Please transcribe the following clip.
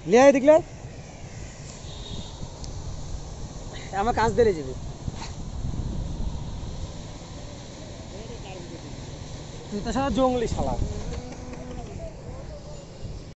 লিয়াই দেখলে আমার কাজ দিয়ে যাবে তুই তো সারা জঙ্গলি শালা